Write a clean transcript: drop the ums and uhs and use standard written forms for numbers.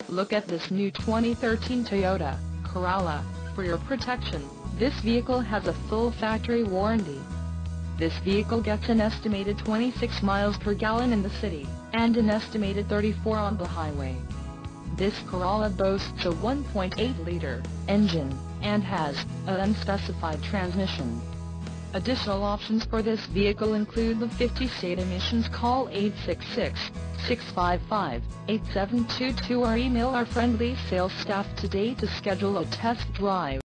Look at this new 2013 Toyota Corolla. For your protection, this vehicle has a full factory warranty. This vehicle gets an estimated 26 miles per gallon in the city, and an estimated 34 on the highway. This Corolla boasts a 1.8-liter engine, and has an unspecified transmission. Additional options for this vehicle include the 50 state emissions. Call 866-655-8722 or email our friendly sales staff today to schedule a test drive.